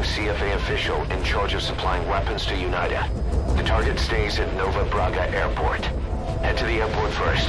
CFA official in charge of supplying weapons to UNITA. The target stays at Nova Braga Airport. Head to the airport first.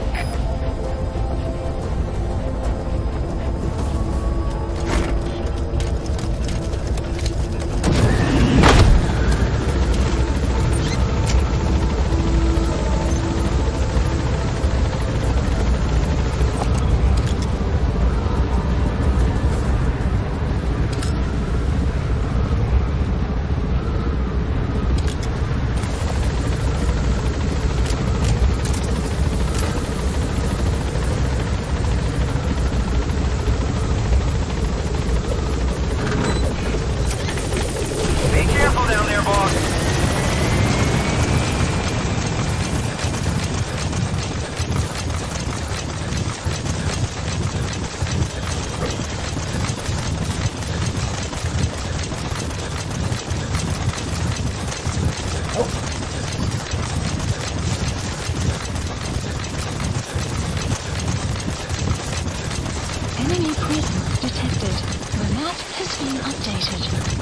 Enemy presence detected. The map has been updated.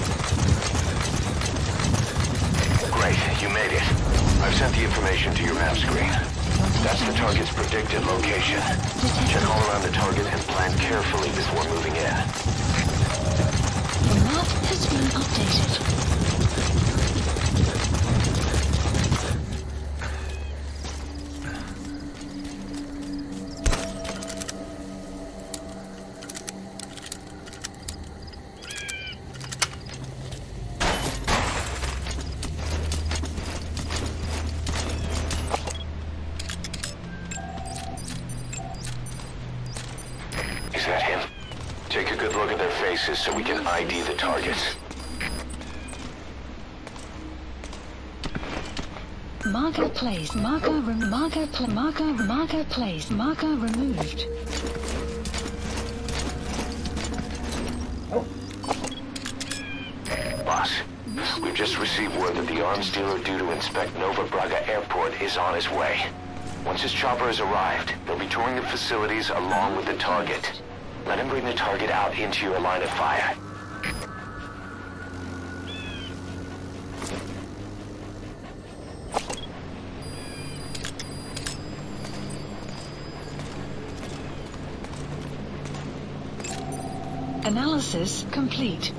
Great, you made it. I've sent the information to your map screen. That's the target's predicted location. Check all around the target and plan carefully before moving in. The map has been updated. Is that him? Take a good look at their faces so we can ID the targets. Marker placed. Marker removed. Boss, we've just received word that the arms dealer due to inspect Nova Braga Airport is on his way. Once his chopper has arrived, they'll be touring the facilities along with the target. Let him bring the target out into your line of fire. Analysis complete.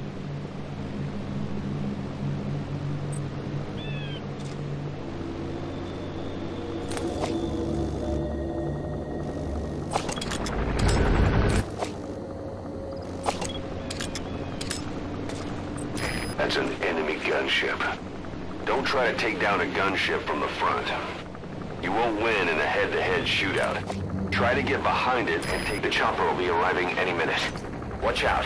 That's an enemy gunship. Don't try to take down a gunship from the front. You won't win in a head-to-head shootout. Try to get behind it and take the chopper will be arriving any minute. Watch out.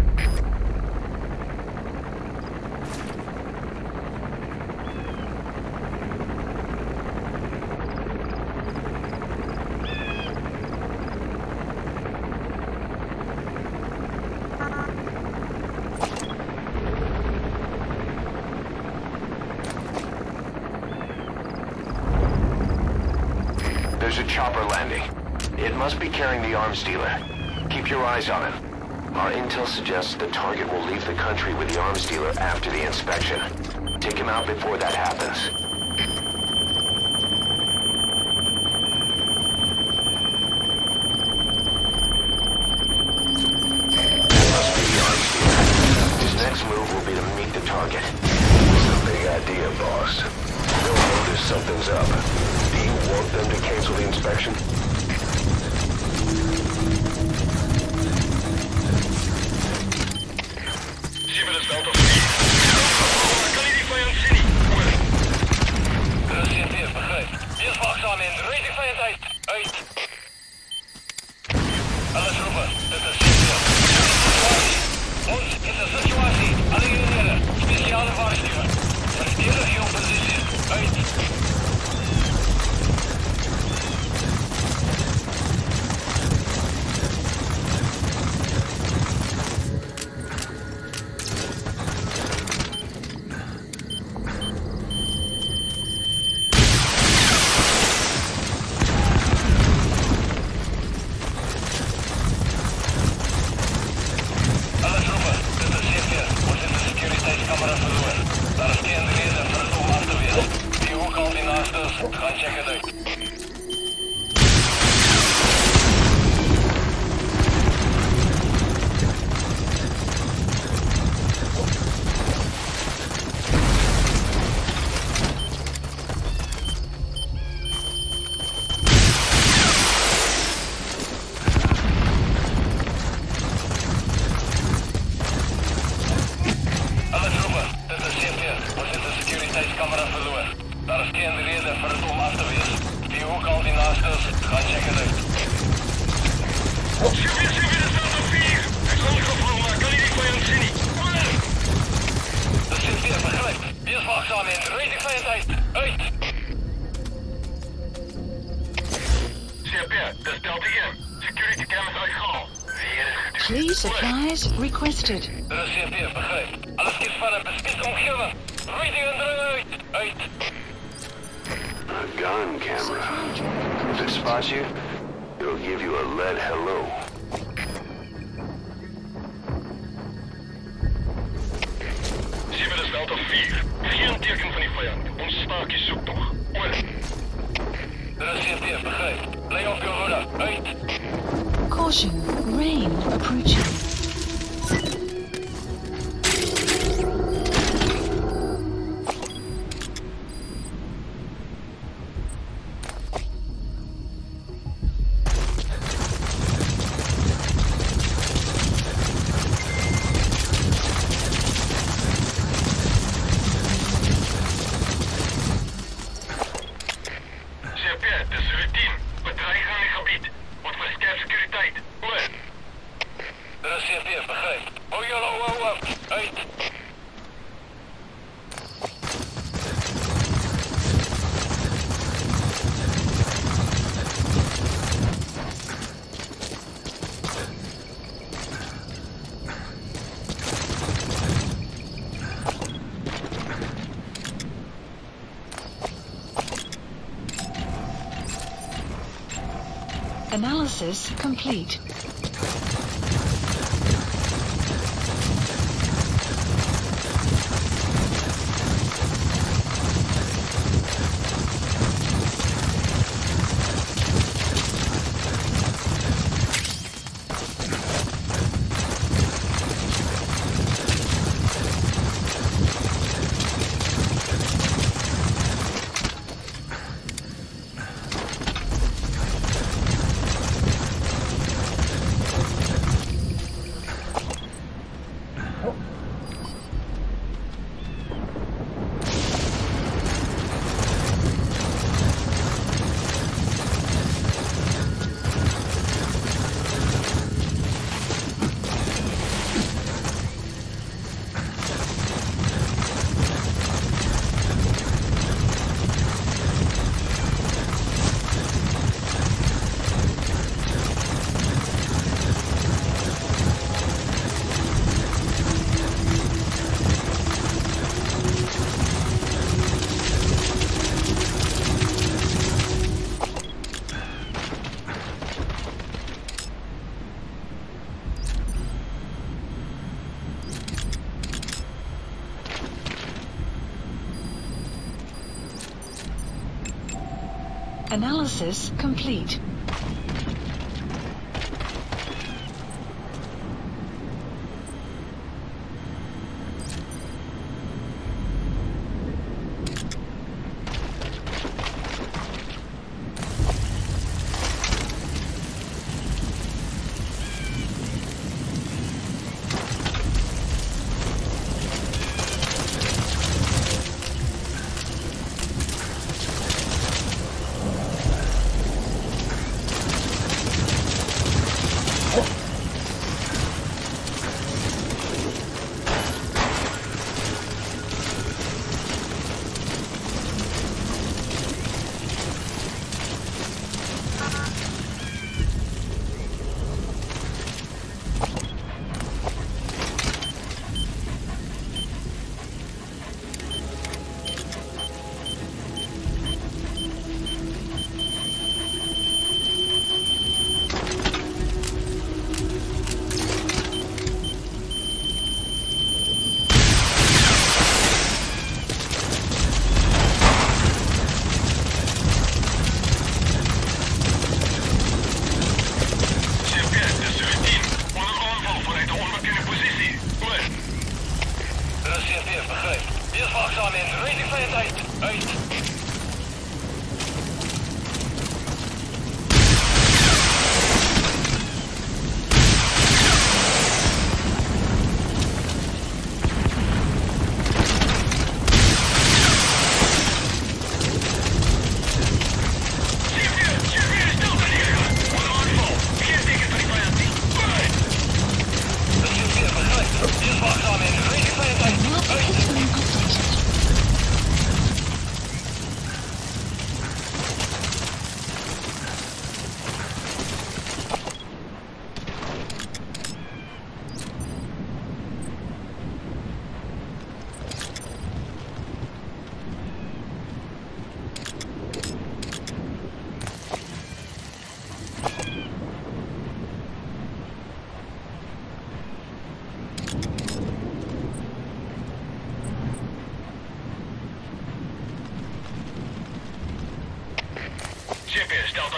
There's a chopper landing. It must be carrying the arms dealer. Keep your eyes on him. Our intel suggests the target will leave the country with the arms dealer after the inspection. Take him out before that happens. That must be the arms dealer. His next move will be to meet the target. It's a big idea, boss. They'll notice something's up. Do you want them to cancel the inspection? camera verloor. Daar is geen rede vir dit om af te wees. Die hoek al die naasters, gaan check het uit. Sylvia, dit staat op 4. Hy is ongeval, maar kan nie die vijand sien nie. Kom in! Dis Sylvia, begryp. Wees waaksaam en ruid die vijand uit. Uit! Sylvia, dis Delta 1. Security cameras uitgehaal. Please supplies requested. Dit is Sylvia, begryp. Alles skiet van 'n bespied omgewing. Ruid die indring uit. Uit! A gun camera. If it spots you, it'll give you a lead hello. Sien we dis Delta 4. Geen teken van die vijand. Ons staak die soektog. Oor. Dit is Sylvia, begryp. Bly op jou hoede. Uit! Caution, rain approaching. Analysis complete. Analysis complete.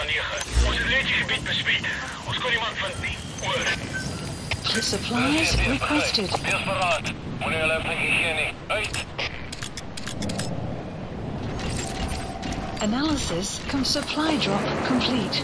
9. Ons het net die gebied bespied. Ons kon iemand vind nie. Oor. Supplies requested. Wees paraat. Moenie hulle effentig gee nie. Uit. Analysis supply drop complete.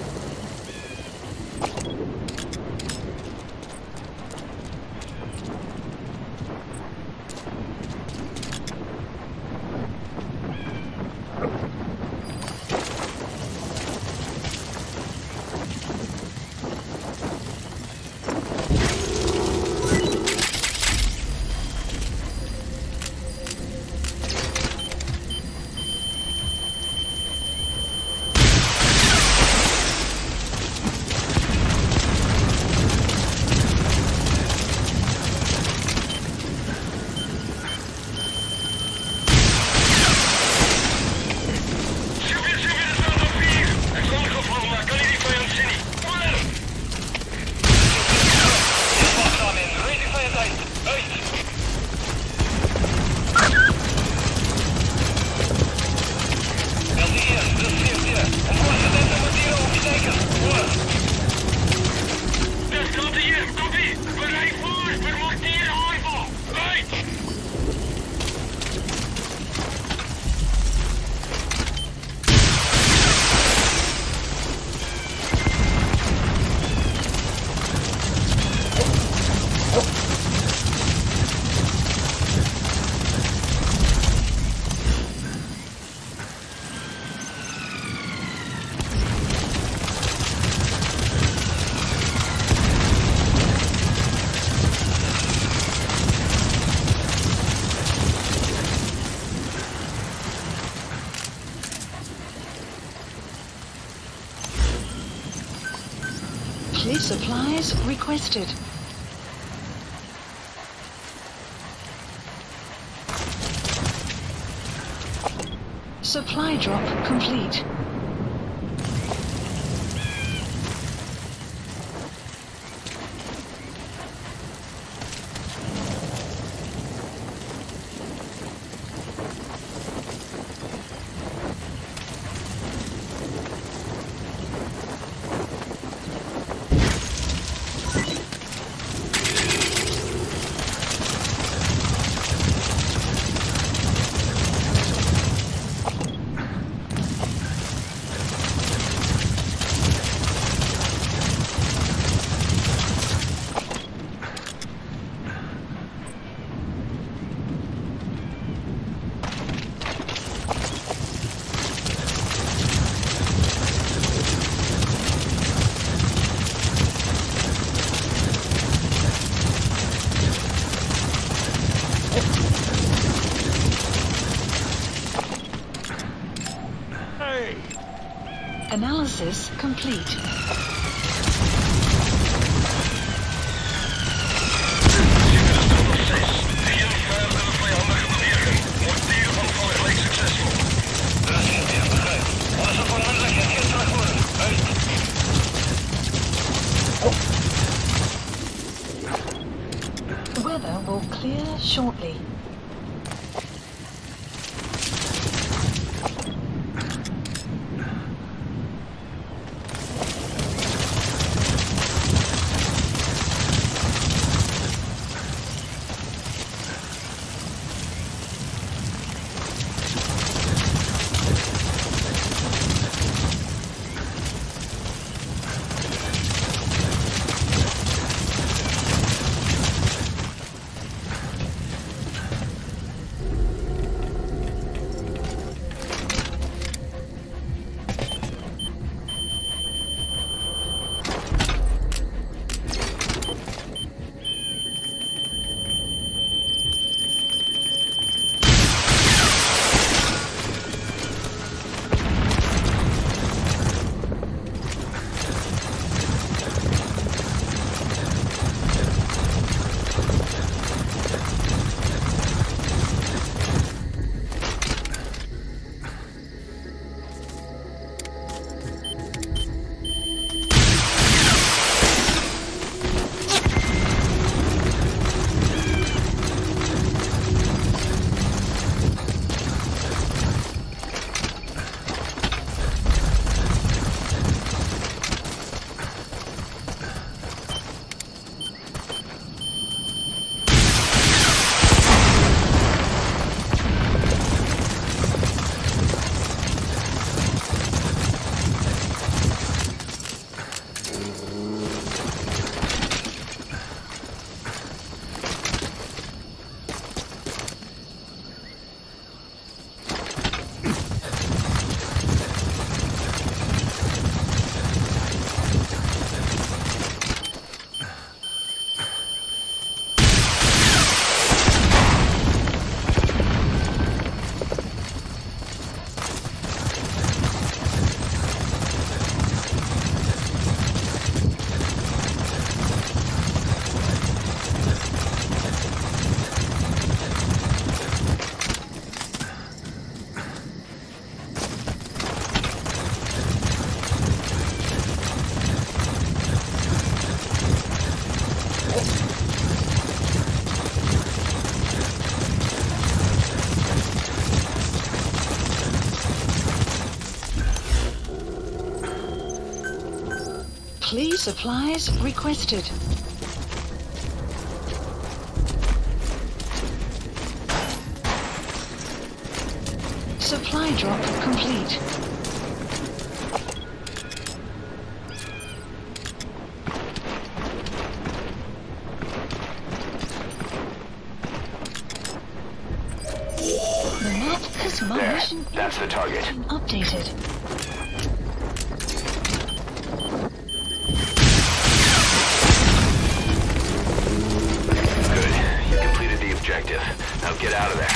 Supplies requested. Supply drop complete. Analysis complete. Weather will clear shortly. Please supplies requested. Supply drop complete. The map has my There, mission that's the target. updated. Good. You completed the objective. Now get out of there.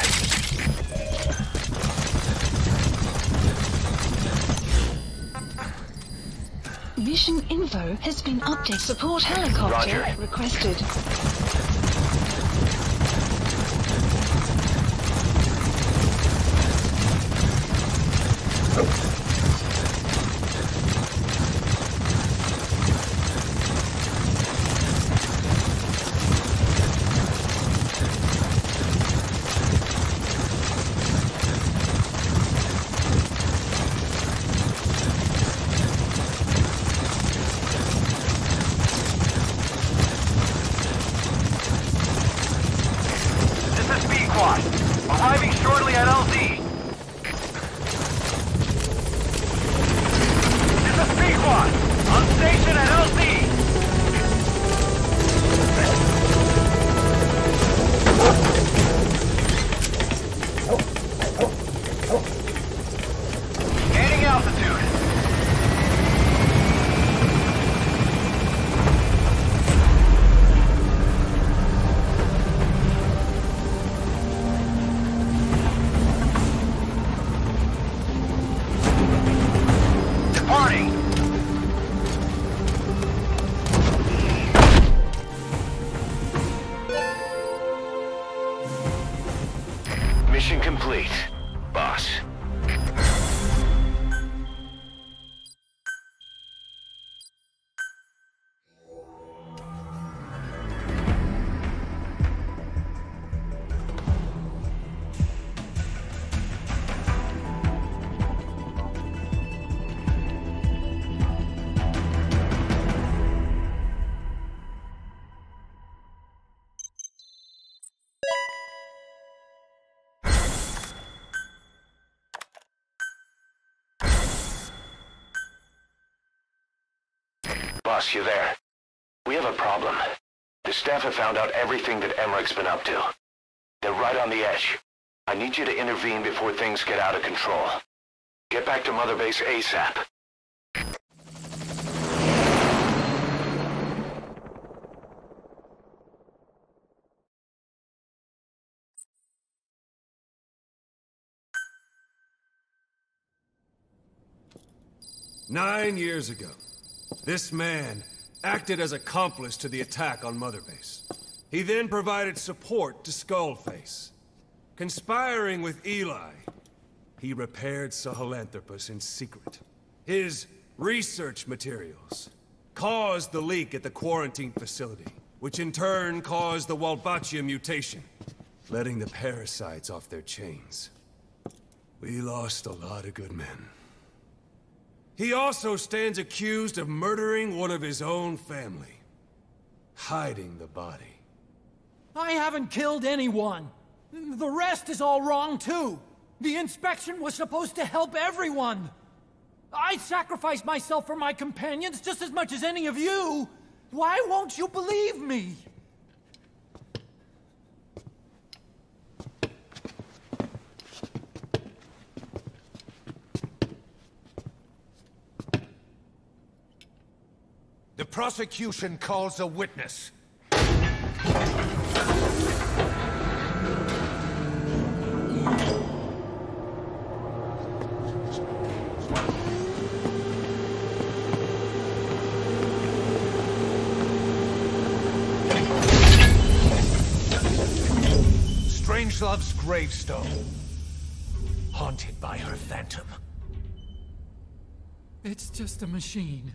Mission info has been updated. Support helicopter Roger. requested. Arriving shortly at LZ. This is Pequod. On station at LZ. Gaining altitude. Departing. Mission complete, boss. Boss, you there? We have a problem. The staff have found out everything that Emmerich's been up to. They're right on the edge. I need you to intervene before things get out of control. Get back to Mother Base ASAP. Nine years ago, this man acted as accomplice to the attack on Mother Base. He then provided support to Skullface. Conspiring with Eli, he repaired Sahelanthropus in secret. His research materials caused the leak at the quarantine facility, which in turn caused the Walbachia mutation, letting the parasites off their chains. We lost a lot of good men. He also stands accused of murdering one of his own family, hiding the body. I haven't killed anyone. The rest is all wrong, too. The inspection was supposed to help everyone. I sacrificed myself for my companions just as much as any of you. Why won't you believe me? The prosecution calls a witness. Strangelove's gravestone, haunted by her phantom. It's just a machine.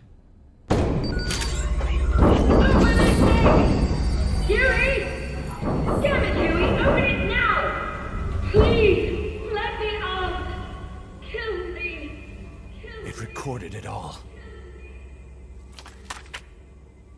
Huey! Damn it, Huey! Open it now! Please! Let me out! Kill me! Kill me! It recorded it all.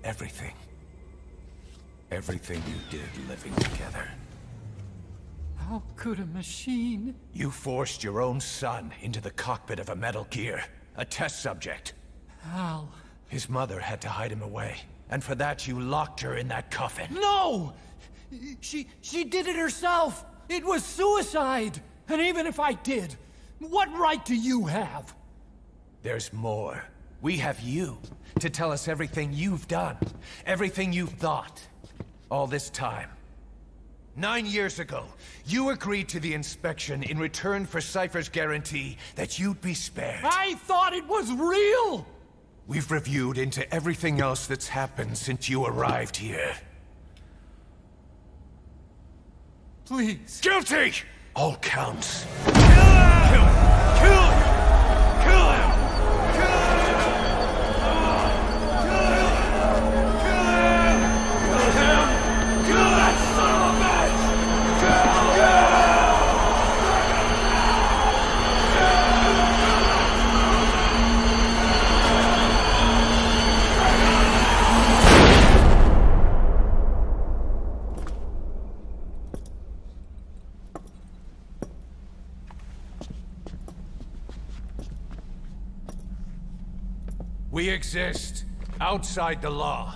everything. Everything you did living together. How could a machine? You forced your own son into the cockpit of a Metal Gear, a test subject. How? His mother had to hide him away, and for that you locked her in that coffin. No! She did it herself! It was suicide! And even if I did, what right do you have? There's more. We have you to tell us everything you've done, everything you've thought, all this time. 9 years ago, you agreed to the inspection in return for Cypher's guarantee that you'd be spared. I thought it was real! We've reviewed into everything else that's happened since you arrived here. Please. Guilty! All counts. Kill him! Kill him! Kill him! We exist outside the law.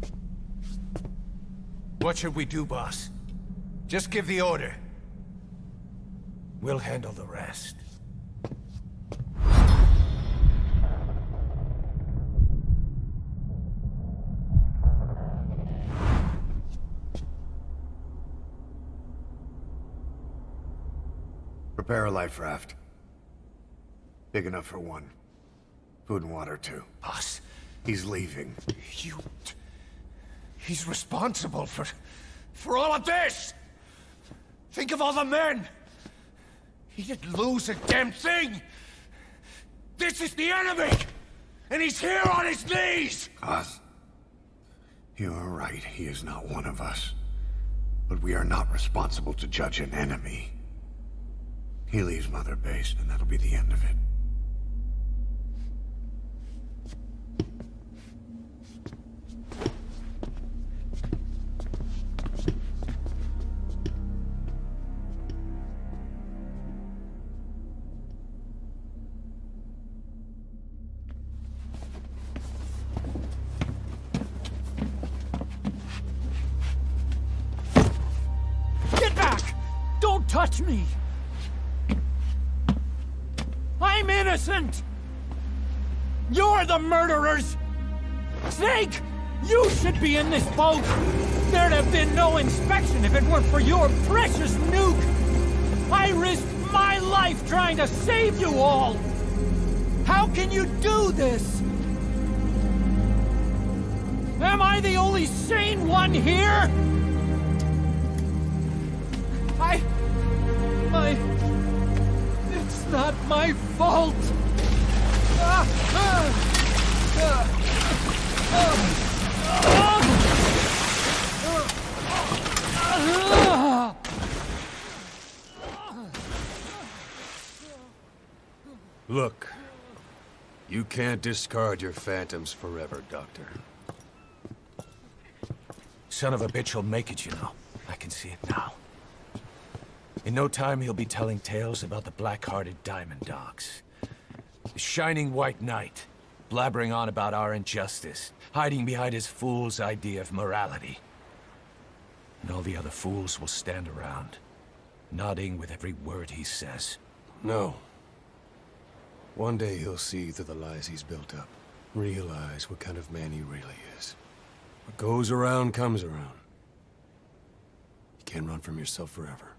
What should we do, boss? Just give the order. We'll handle the rest. Prepare a life raft. Big enough for one. Food and water, too. Boss, He's leaving. he's responsible for all of this! Think of all the men! He didn't lose a damn thing! This is the enemy! And he's here on his knees! Oz, you are right. He is not one of us. But we are not responsible to judge an enemy. He leaves Mother Base, and that'll be the end of it. Touch me! I'm innocent! You're the murderers! Snake! You should be in this boat! There'd have been no inspection if it weren't for your precious nuke! I risked my life trying to save you all! How can you do this? Am I the only sane one here? It's not my fault! Look, you can't discard your phantoms forever, Doctor. Son of a bitch will make it, you know. I can see it now. In no time, he'll be telling tales about the black-hearted Diamond Dogs. The Shining White Knight, blabbering on about our injustice, hiding behind his fool's idea of morality. And all the other fools will stand around, nodding with every word he says. No. One day he'll see through the lies he's built up, realize what kind of man he really is. What goes around comes around. You can't run from yourself forever.